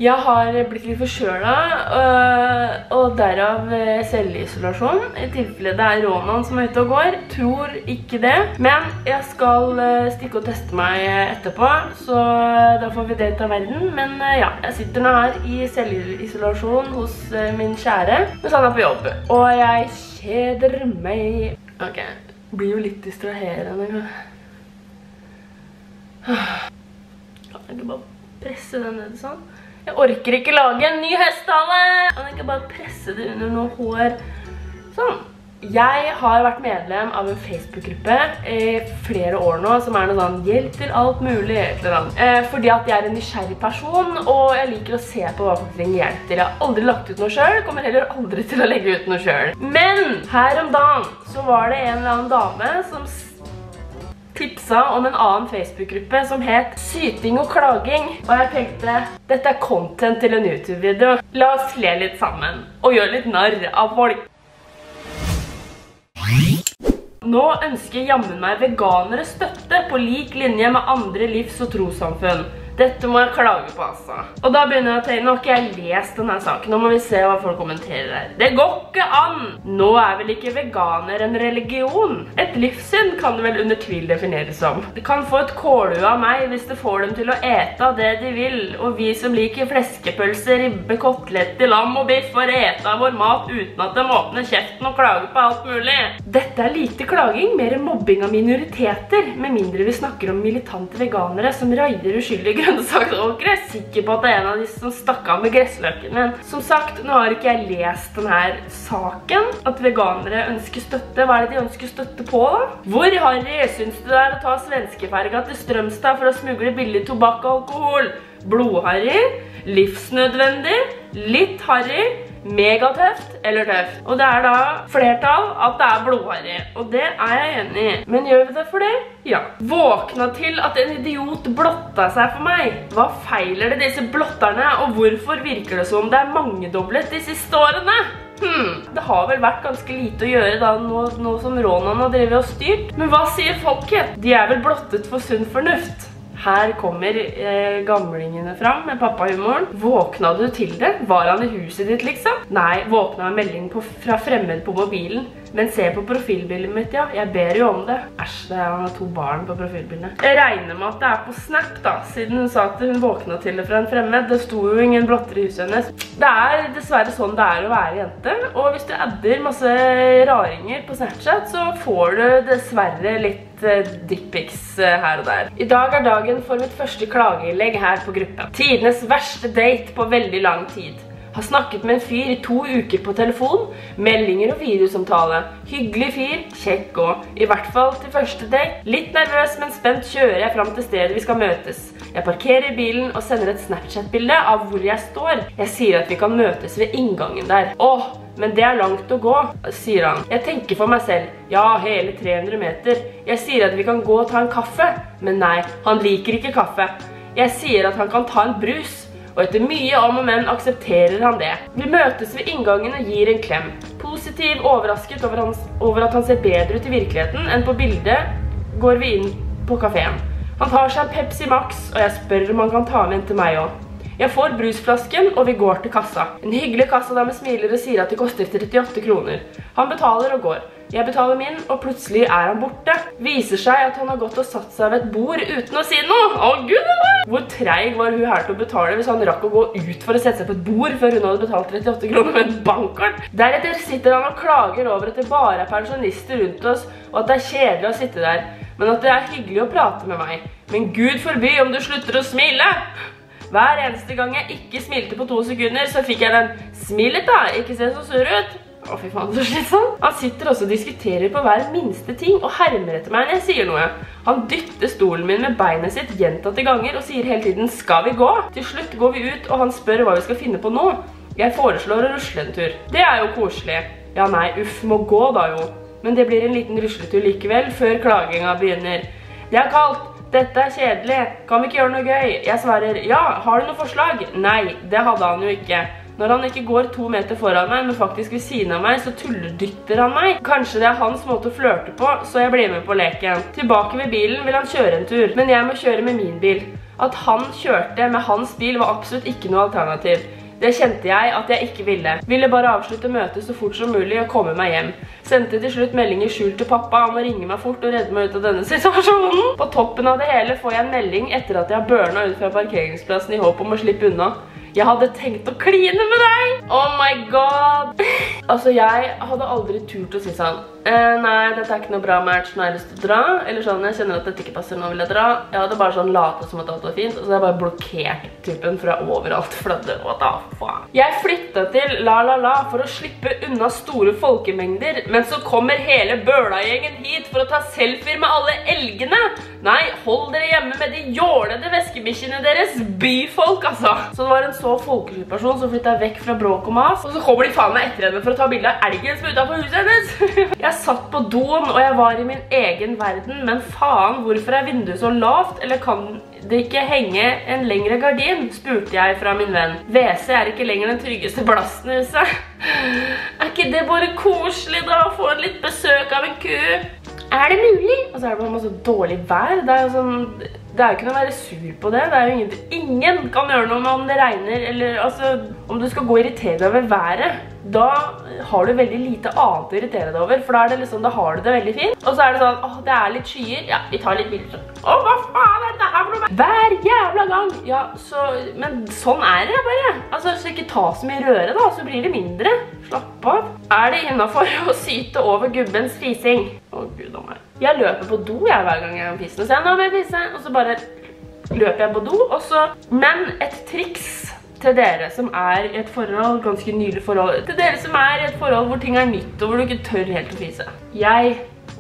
Jeg har blitt litt forkjølet, og derav selvisolasjon. I tilfelle det Ronan som ute og går. Tror ikke det. Men jeg skal stikke og teste meg etterpå, så da får vi det ut av verden. Men ja, jeg sitter nå her i selvisolasjon hos min kjære, mens han på jobb. Og jeg kjeder meg. Ok, det blir jo litt distraherende. Kan jeg ikke bare presse den ned sånn? Jeg orker ikke lage en ny hestehale! Kan jeg ikke bare presse det under noe hår? Sånn. Jeg har vært medlem av en Facebook-gruppe i flere år nå, som noe sånn hjelp til alt mulig, eller annet. Fordi at jeg en nysgjerrig person, og jeg liker å se på hva folk trenger hjelp til. Jeg har aldri lagt ut noe selv, kommer heller aldri til å legge ut noe selv. Men her om dagen så var det en eller annen dame som tipsa om en annen Facebook-gruppe som het Syting og klaging. Og jeg tenkte, dette content til en YouTube-video. La oss le litt sammen, og gjøre litt narr av folk. Nå ønsker jammen meg veganere støtte på lik linje med andre livs- og trossamfunn. Dette må jeg klage på, altså. Og da begynner jeg å tenke, nå har ikke jeg lest denne saken, nå må vi se hva folk kommenterer her. Det går ikke an! Nå vel ikke veganer en religion. Et livssyn kan det vel under tvil defineres som. Det kan få et kålhue av meg hvis det får dem til å ete det de vil, og vi som liker fleskepølse, ribbe, kotelett, lam og biff får ete vår mat uten at de åpner kjeften og klager på alt mulig. Dette lite klaging, mer mobbing av minoriteter, med mindre vi snakker om militante veganere som raider uskyldige grønnsaksåkere. Jeg er sikker på at det en av de som stakk av med gressløken min. Som sagt, nå har ikke jeg lest denne saken, at veganere ønsker støtte. Hva det de ønsker støtte på da? Hvor harry synes du det å ta svenskeferga til Strømstad for å smugle billig tobakk og alkohol? Blodharry, livsnødvendig, litt harry, megatøft eller tøft. Og det da flertall at det blodharry. Og det jeg enig i. Men gjør vi det for det? Ja. Våkna til at en idiot blotta seg for meg. Hva feiler det disse blotterne, og hvorfor virker det som det mangedoblet de siste årene? Det har vel vært ganske lite å gjøre da, nå som Ronan har drevet og styrt. Men hva sier folket? De vel blottet for sunn fornuft. Her kommer gamlingene fram med pappahumoren. Våkna du til det? Var han i huset ditt liksom? Nei, våkna en melding fra fremmed på mobilen. Men se på profilbildet mitt, ja. Jeg ber jo om det. Æsj, han har 2 barn på profilbildet. Jeg regner med at det på Snap da, siden hun sa at hun våkna til det fra en fremmed. Det sto jo ingen blotter i huset hennes. Det dessverre sånn det å være jente. Og hvis du adder masse raringer på Snapchat, så får du dessverre litt dickpics her og der. I dag dagen for mitt første klageinnlegg her på gruppen. Tidenes verste date på veldig lang tid. Har snakket med en fyr i 2 uker på telefon, meldinger og videosamtale. Hyggelig fyr, kjekk og, i hvert fall til første date. Litt nervøs, men spent kjører jeg frem til stedet vi skal møtes. Jeg parkerer bilen og sender et Snapchat-bilde av hvor jeg står. Jeg sier at vi kan møtes ved inngangen der. Åh, men det langt å gå, sier han. Jeg tenker for meg selv, ja, hele 300 meter. Jeg sier at vi kan gå og ta en kaffe, men nei, han liker ikke kaffe. Jeg sier at han kan ta en brus. Og etter mye om og men aksepterer han det. Vi møtes ved inngangen og gir en klem. Positiv, overrasket over at han ser bedre ut i virkeligheten enn på bildet, går vi inn på kaféen. Han tar seg en Pepsi Max, og jeg spør om han kan ta med en til meg også. Jeg får brusflasken, og vi går til kassa. En hyggelig kassadame smiler og sier at det koster 38 kroner. Han betaler og går. Jeg betaler min, og plutselig han borte. Viser seg at han har gått og satt seg ved et bord uten å si noe. Å Gud! Hvor treig var hun her til å betale hvis han rakk å gå ut for å sette seg på et bord før hun hadde betalt 38 kroner med en bankkort? Deretter sitter han og klager over at det bare pensjonister rundt oss, og at det kjedelig å sitte der, men at det hyggelig å prate med meg. Men Gud forby om du slutter å smile! Hver eneste gang jeg ikke smilte på 2 sekunder, så fikk jeg den «Smil litt da, ikke se så sur ut!» Å fy faen, så slitsomt. Han sitter også og diskuterer på hver minste ting og hermer etter meg når jeg sier noe. Han dytter stolen min med beinet sitt gjentatte ganger og sier hele tiden «Skal vi gå?» Til slutt går vi ut, og han spør hva vi skal finne på nå. Jeg foreslår å rusle en tur. Det jo koselig. Ja nei, uff, må gå da jo. Men det blir en liten rusletur likevel, før klaginga begynner. Det kaldt. Dette kjedelig. Kan vi ikke gjøre noe gøy? Jeg svarer, ja, har du noe forslag? Nei, det hadde han jo ikke. Når han ikke går 2 meter foran meg, men faktisk ved siden av meg, så tulledytter han meg. Kanskje det hans måte å flørte på, så jeg blir med på leken. Tilbake ved bilen vil han kjøre en tur, men jeg må kjøre med min bil. At han kjørte med hans bil var absolutt ikke noe alternativ. Det kjente jeg at jeg ikke ville. Ville bare avslutte møtet så fort som mulig og komme meg hjem. Sendte til slutt melding i skjul til pappa om å ringe meg fort og redde meg ut av denne situasjonen. På toppen av det hele får jeg en melding etter at jeg har burnet ut fra parkeringsplassen i håp om å slippe unna. Jeg hadde tenkt å kline med deg! Oh my god! Altså, jeg hadde aldri turt å si sånn nei, dette er ikke noe bra match, nå har jeg lyst til å dra. Eller sånn, jeg kjenner at dette ikke passer, nå vil jeg dra. Jeg hadde bare sånn latet som at alt var fint, og så hadde jeg bare blokkert typen fra overalt. For at, what the fuck? Jeg flyttet til La for å slippe unna store folkemengder, men så kommer hele Bøla-gjengen hit for å ta selfier med alle elgene. Nei, hold dere hjemme med de jålede veskebikkjene deres, byfolk, altså. Så det var en så folkeskyld person som flyttet vekk fra bråk og mas, og så kommer de faen meg etter henne for å ta bilde av elgen som er utenfor huset hennes. Jeg satt på doen, og jeg var i min egen verden, men faen, hvorfor er vinduet så lavt, eller kan det ikke henge en lengre gardin, spurte jeg fra min venn. WC er ikke lenger den tryggeste plassen i huset. Er ikke det bare koselig da, å få litt besøk av en ku? Er det mulig? Og så er det bare masse dårlig vær. Det er jo sånn, det er jo ikke noe å være sur på det. Det er jo ingenting. Ingen kan gjøre noe med om det regner, eller altså, om du skal gå og irritere deg over været. Da har du veldig lite annet å irritere deg over, for da er det liksom, da har du det veldig fint. Og så er det sånn, åh, det er litt skyer. Ja, vi tar litt bilder. Åh, hva faen er dette her for noe? Hver jævla gang. Ja, så, men sånn er det bare. Altså, så ikke ta så mye røre da, så blir det mindre. Slapp av. Er det innenfor å syte over gubbens fising? Åh, Gud om meg. Jeg løper på do jeg hver gang jeg har pissene, så jeg nå må jeg pisse, og så bare løper jeg på do, og så... Men et triks til dere som er i et forhold, ganske nylig forhold, til dere som er i et forhold hvor ting er nytt, og hvor du ikke tør helt å fise. Jeg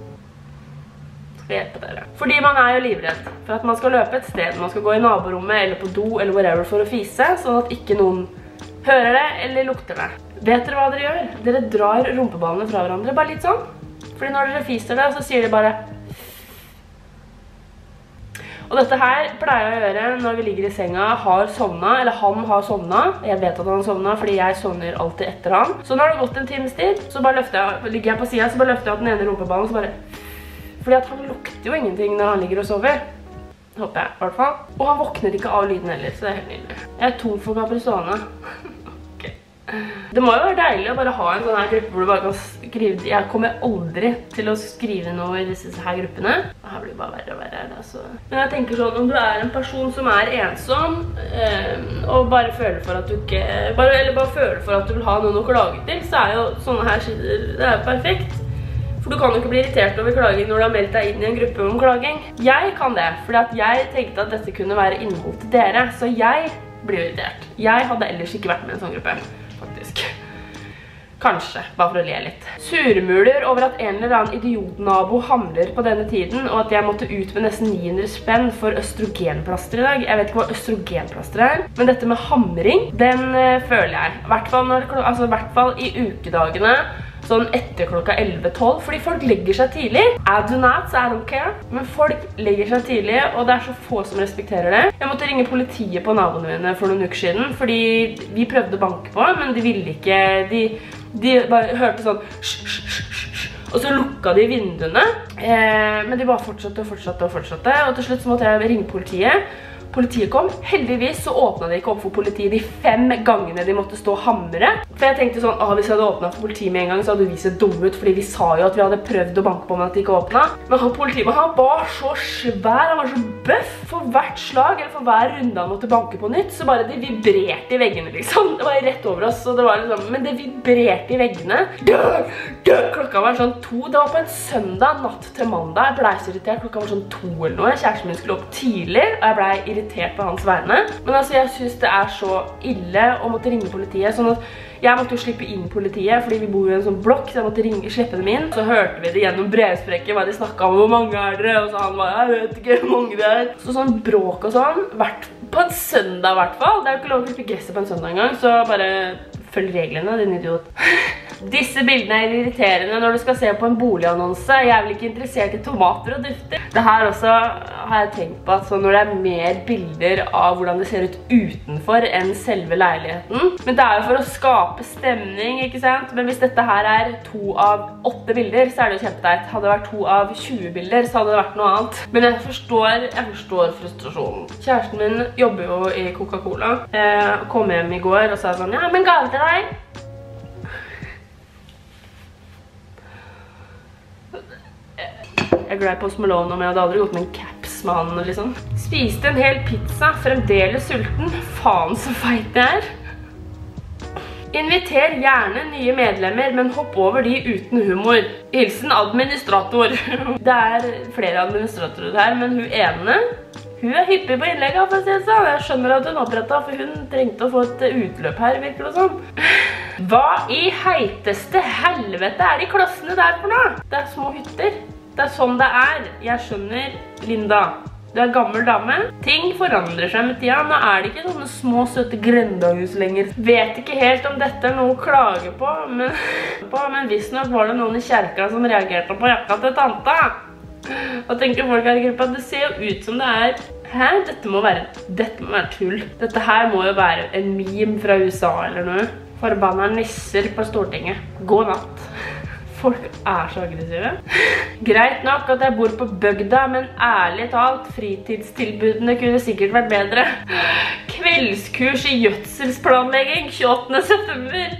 skal hjelpe dere. Fordi man er jo livredd for at man skal løpe et sted, man skal gå i naborommet eller på do eller whatever for å fise, sånn at ikke noen hører det eller lukter det. Vet dere hva dere gjør? Dere drar rumpeballene fra hverandre, bare litt sånn. Fordi når dere fiser det, så sier de bare... Og dette her pleier jeg å gjøre når vi ligger i senga, har sovnet, eller han har sovnet. Jeg vet at han har sovnet, fordi jeg sovner alltid etter han. Så når det har gått en times tid, så bare ligger jeg på siden, så bare løfter jeg av den ene rumpeballen, så bare... Fordi at han lukter jo ingenting når han ligger og sover. Håper jeg, i hvert fall. Og han våkner ikke av lyden heller, så det er helt nydelig. Jeg er tom for Caprisone. Det må jo være deilig å bare ha en sånn her gruppe hvor du bare kan skrive. Jeg kommer aldri til å skrive noe i disse her gruppene. Det her blir bare verre og verre. Altså. Men jeg tenker sånn, om du er en person som er ensom, og bare føler for at du ikke... Eller bare føler for at du vil ha noen å klage til, så er jo sånne her sider, det er jo perfekt. For du kan jo ikke bli irritert over klaging når du har meldt deg inn i en gruppe om klaging. Jeg kan det, fordi at jeg tenkte at dette kunne være innhold til dere, så jeg blir irritert. Jeg hadde ellers ikke vært med i en sånn gruppe. Faktisk. Kanskje, bare for å le litt. Surmuler over at en eller annen idiotnabo handler på denne tiden, og at jeg måtte ut med nesten 900 spenn for østrogenplaster i dag. Jeg vet ikke hva østrogenplaster er, men dette med hamring, den føler jeg. I hvert fall i ukedagene, sånn etter klokka 11-12, fordi folk legger seg tidlig. I do not, so I don't care. Men folk legger seg tidlig, og det er så få som respekterer det. Jeg måtte ringe politiet på naboene mine for noen uker siden, fordi vi prøvde å banke på, men de ville ikke, de bare hørte sånn og så lukka de vinduene, men de bare fortsatte og til slutt så måtte jeg ringe politiet. Politiet kom. Heldigvis så åpnet de ikke opp for politiet de 5 gangene de måtte stå og hamre. For jeg tenkte sånn, hvis jeg hadde åpnet for politiet med en gang, så hadde vi sett dumme ut, fordi vi sa jo at vi hadde prøvd å banke på, men at de ikke åpnet. Men politiet, han var så svær, han var så bøff. For hvert slag, eller for hver runde han måtte banke på nytt, så bare det vibrerte i veggene, liksom. Det var rett over oss, og det var liksom, men det vibrerte i veggene. Klokka var sånn 2, det var på en søndag, natt til mandag. Jeg ble så irritert, klokka var sånn 2 eller noe. Kjæresten min skulle opp tidlig, og jeg ble irritert på hans vegne. Men altså, jeg synes det er så ille å måtte ringe politiet, sånn at jeg måtte jo slippe inn politiet, fordi vi bor i en sånn blokk, så jeg måtte slippe dem inn. Så hørte vi det gjennom brevsprekket, hva de snakket om, hvor mange er dere? Og så han var, jeg vet ikke hvor mange det er. Så sånn bråk og sånn, på en søndag i hvert fall. Det er jo ikke lov å klippe gresset på en søndag en gang, så bare Følg reglene, din idiot. Disse bildene er irriterende når du skal se på en boligannonse. Jeg er vel ikke interessert i tomater og dufter. Det her også har jeg tenkt på at når det er mer bilder av hvordan det ser ut utenfor enn selve leiligheten. Men det er jo for å skape stemning, ikke sant? Men hvis dette her er 2 av 8 bilder, så er det jo kjempeteit. Hadde det vært 2 av 20 bilder, så hadde det vært noe annet. Men jeg forstår frustrasjonen. Kjæresten min jobber jo i Coca-Cola. Kom hjem i går og sa sånn, ja, men gave til deg. Jeg er glad i Post Malone, men jeg hadde aldri gått med en caps med han, liksom. Spiste en hel pizza, fremdeles sulten. Faen så feit jeg er. Inviter gjerne nye medlemmer, men hopp over de uten humor. Hilsen administrator. Det er flere administratorer her, men hun ene, hun er hyppig på innlegget, for å si det sånn. Jeg skjønner at hun opprettet, for hun trengte å få et utløp her, virker det sånn. Hva i heiteste helvete er de klossene der for noe? Det er små hytter. Det er sånn det er. Jeg skjønner, Linda. Du er gammel dame. Ting forandrer seg med tida. Nå er det ikke sånne små, søte grendahus lenger. Vet ikke helt om dette er noe å klage på, men visstnok var det noen i kjerka som reagerte på jakka til tanta. Og tenker folk her i gruppa, det ser jo ut som det er... Hæ? Dette må være tull. Dette her må jo være en meme fra USA eller noe. Forbanna nisser på Stortinget. God natt. Folk er så aggressive. Greit nok at jeg bor på bygda, men ærlig talt, fritidstilbudene kunne sikkert vært bedre. Kveldskurs i gjødselsplanlegging 28. september.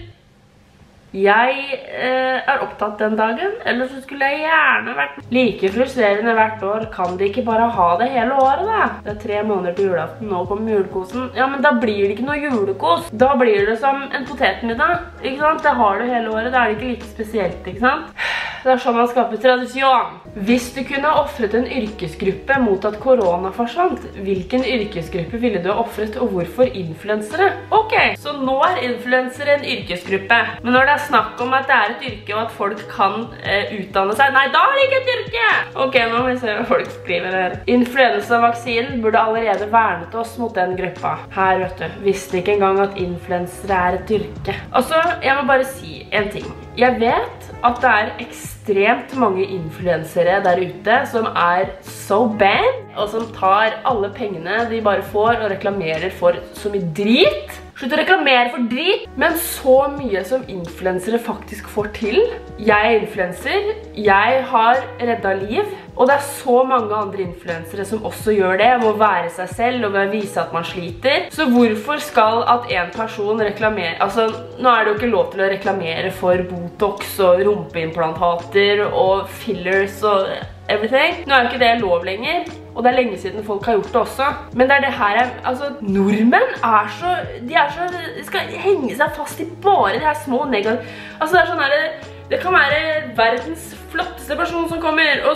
Jeg er opptatt den dagen, eller så skulle jeg gjerne vært like frustrerende hvert år. Kan de ikke bare ha det hele året da? Det er 3 måneder til julaften, nå kommer julekosen. Ja, men da blir det ikke noe julekos. Da blir det som en potetmiddag, ikke sant? Det har du hele året, da er det ikke like spesielt, ikke sant? Det er sånn man skaper tradisjon. Hvis du kunne ha offret en yrkesgruppe mot at korona forsvant, hvilken yrkesgruppe ville du ha offret, og hvorfor influensere? Ok, så nå er influensere en yrkesgruppe. Men når det er snakk om at det er et yrke, og at folk kan utdanne seg, nei, da er det ikke et yrke! Ok, nå må vi se hva folk skriver her. Influensavaksinen burde allerede vernet oss mot den gruppa. Her, vet du, visste ikke engang at influensere er et yrke. Altså, jeg må bare si en ting. Jeg vet at det er ekstremt mange influensere der ute som er so bad, og som tar alle pengene de bare får og reklamerer for så mye drit. Slutt å reklamere for drit, men så mye som influensere faktisk får til. Jeg er influenser, jeg har reddet liv, og det er så mange andre influensere som også gjør det, må være seg selv og vise at man sliter. Så hvorfor skal at en person reklamere, altså nå er det jo ikke lov til å reklamere for Botox og rumpeimplantater og fillers og everything. Nå er jo ikke det lov lenger, og det er lenge siden folk har gjort det også. Men det er det her, altså, nordmenn er så, de skal henge seg fast i bare de her små negative. Altså det er sånn her, det kan være verdens flotteste person som kommer, og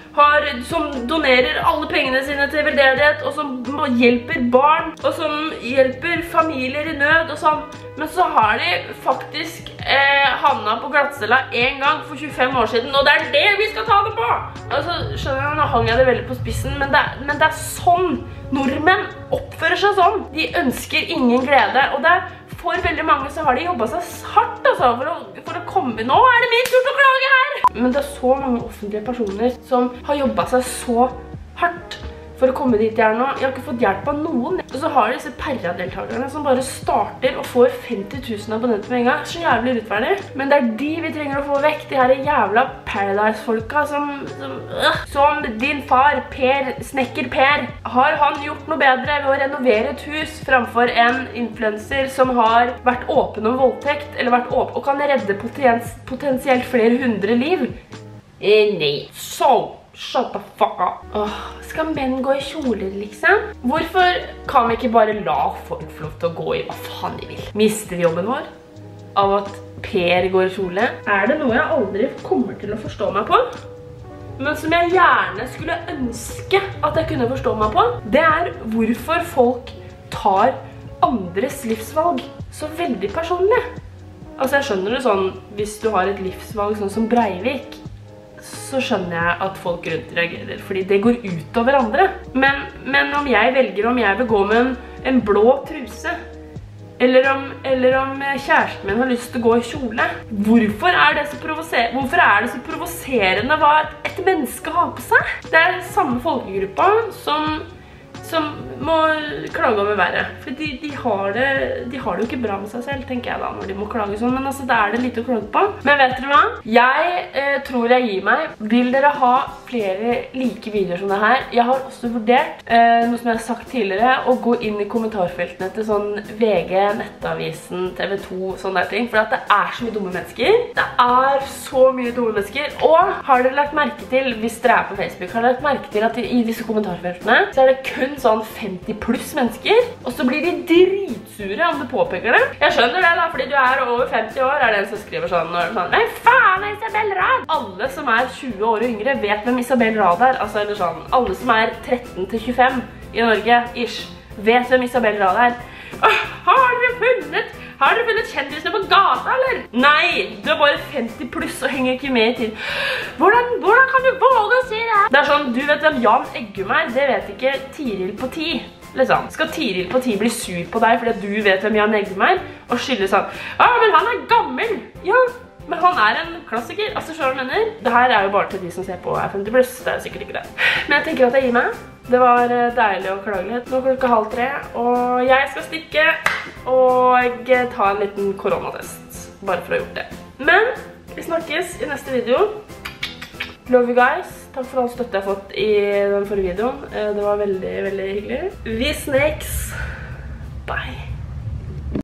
som donerer alle pengene sine til veldedighet, og som hjelper barn, og som hjelper familier i nød og sånn. Men så har de faktisk havnet på glattcella en gang for 25 år siden, og det er det vi skal ta det på! Altså, skjønner jeg, nå hang jeg det veldig på spissen, men det er sånn nordmenn oppfører seg sånn. De ønsker ingen glede, og det er for veldig mange så har de jobbet seg hardt altså, for å komme. Nå er det min tur til å klage her! Men det er så mange offentlige personer som har jobbet seg så hardt for å komme dit jeg er nå. Jeg har ikke fått hjelp av noen. Og så har disse Perra-deltakerne som bare starter og får 50 000 abonnenter med en gang. Så jævlig urettferdig. Men det er de vi trenger å få vekk. De her jævla Paradise-folka som din far, Snekker Per. Har han gjort noe bedre ved å renovere et hus framfor en influencer som har vært åpen om voldtekt, eller vært åpen og kan redde potensielt flere 100 liv? Nei. Shut the fuck up. Skal menn gå i kjoler, liksom? Hvorfor kan vi ikke bare la folk få lov til å gå i hva faen de vil? Mister vi jobben vår av at Per går i kjole? Er det noe jeg aldri kommer til å forstå meg på? Men som jeg gjerne skulle ønske at jeg kunne forstå meg på, det er hvorfor folk tar andres livsvalg så veldig personlig. Altså jeg skjønner det sånn, hvis du har et livsvalg sånn som Breivik, så skjønner jeg at folk rundt reagerer, fordi det går ut over andre. Men om jeg velger, om jeg vil gå med en blå truse, Eller om kjæresten min har lyst til å gå i kjole. Hvorfor er det så provoserende hva et menneske har på seg? Det er samme folkegruppa som må klage over været. For de har det jo ikke bra med seg selv, tenker jeg da, når de må klage sånn. Men altså, det er det litt å klage på. Men vet dere hva? Jeg tror jeg gir meg. Vil dere ha flere like videoer som det her? Jeg har også vurdert, noe som jeg har sagt tidligere, å gå inn i kommentarfeltene til sånn VG, Nettavisen, TV 2, sånne der ting. For at det er så mye dumme mennesker. Det er så mye dumme mennesker. Og har dere lagt merke til, hvis dere er på Facebook, har dere lagt merke til at i disse kommentarfeltene, så er det kun sånn 50 pluss mennesker, og så blir de dritsure om du påpeker det. Jeg skjønner det da, fordi du er over 50 år, er det en som skriver sånn, «Nei, faen er Isabel Rad!» Alle som er 20 år og yngre vet hvem Isabel Rad er, altså eller sånn, alle som er 13 til 25 i Norge, ish, vet hvem Isabel Rad er. Har dere funnet kjendisene på gata, eller? Nei, du er bare 50 pluss og henger ikke med i tid. Hvordan kan du våge å si det her? Det er sånn, du vet hvem Jan Eggum er, det vet ikke Tiril på 10. Liksom. Skal Tiril på 10 bli sur på deg fordi at du vet hvem Jan Eggum er, og skylder sånn, men han er gammel. Ja, men han er en klassiker, altså skjønner du mener? Det her er jo bare til de som ser på er 50 pluss, det er sikkert ikke det. Men jeg tenker at jeg gir meg. Det var deilig og klage litt. Nå er klokka 2:30, og jeg skal stikke og ta en liten koronatest, bare for å ha gjort det. Men vi snakkes i neste video. Love you guys. Takk for all støtte jeg har fått i den forrige videoen. Det var veldig, veldig hyggelig. Vi snakes. Bye.